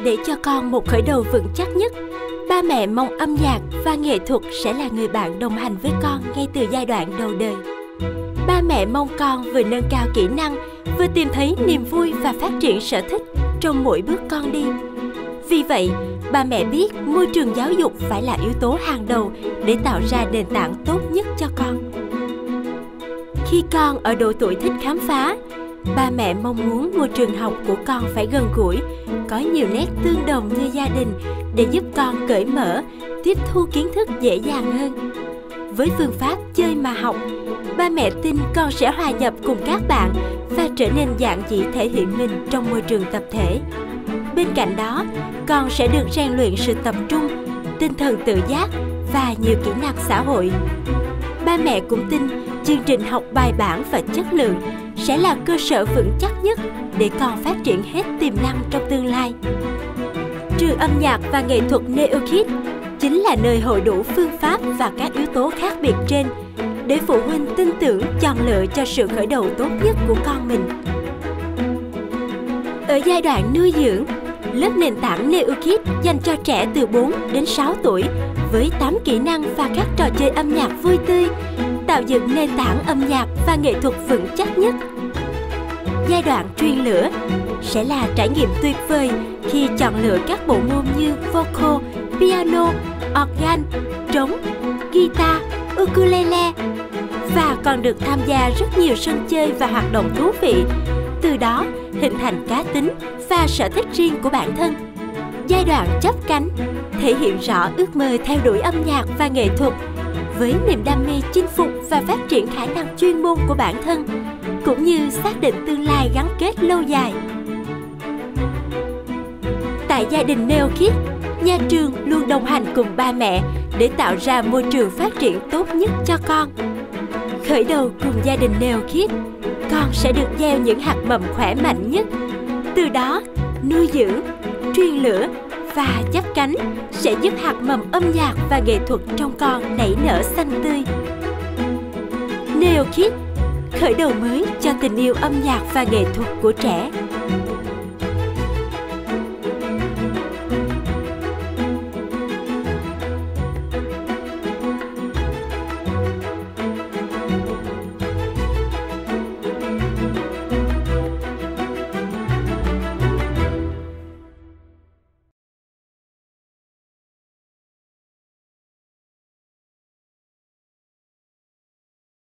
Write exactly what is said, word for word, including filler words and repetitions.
Để cho con một khởi đầu vững chắc nhất, ba mẹ mong âm nhạc và nghệ thuật sẽ là người bạn đồng hành với con ngay từ giai đoạn đầu đời. Ba mẹ mong con vừa nâng cao kỹ năng, vừa tìm thấy niềm vui và phát triển sở thích trong mỗi bước con đi. Vì vậy, ba mẹ biết môi trường giáo dục phải là yếu tố hàng đầu để tạo ra nền tảng tốt nhất cho con. Khi con ở độ tuổi thích khám phá, ba mẹ mong muốn môi trường học của con phải gần gũi, có nhiều nét tương đồng như gia đình để giúp con cởi mở, tiếp thu kiến thức dễ dàng hơn. Với phương pháp chơi mà học, ba mẹ tin con sẽ hòa nhập cùng các bạn và trở nên giản dị thể hiện mình trong môi trường tập thể. Bên cạnh đó, con sẽ được rèn luyện sự tập trung, tinh thần tự giác và nhiều kỹ năng xã hội. Ba mẹ cũng tin chương trình học bài bản và chất lượng sẽ là cơ sở vững chắc nhất để con phát triển hết tiềm năng trong tương lai. Trường âm nhạc và nghệ thuật NeoKids chính là nơi hội đủ phương pháp và các yếu tố khác biệt trên để phụ huynh tin tưởng chọn lựa cho sự khởi đầu tốt nhất của con mình. Ở giai đoạn nuôi dưỡng, lớp nền tảng NeoKids dành cho trẻ từ bốn đến sáu tuổi với tám kỹ năng và các trò chơi âm nhạc vui tươi, tạo dựng nền tảng âm nhạc và nghệ thuật vững chắc nhất. Giai đoạn truyền lửa sẽ là trải nghiệm tuyệt vời khi chọn lựa các bộ môn như vocal, piano, organ, trống, guitar, ukulele và còn được tham gia rất nhiều sân chơi và hoạt động thú vị, từ đó hình thành cá tính và sở thích riêng của bản thân. Giai đoạn chắp cánh thể hiện rõ ước mơ theo đuổi âm nhạc và nghệ thuật với niềm đam mê chinh phục và phát triển khả năng chuyên môn của bản thân, cũng như xác định tương lai gắn kết lâu dài. Tại gia đình NeoKids, nhà trường luôn đồng hành cùng ba mẹ để tạo ra môi trường phát triển tốt nhất cho con. Khởi đầu cùng gia đình NeoKids, con sẽ được gieo những hạt mầm khỏe mạnh nhất. Từ đó, nuôi dưỡng, truyền lửa và chắp cánh sẽ giúp hạt mầm âm nhạc và nghệ thuật trong con nảy nở xanh tươi. NeoKids, khởi đầu mới cho tình yêu âm nhạc và nghệ thuật của trẻ.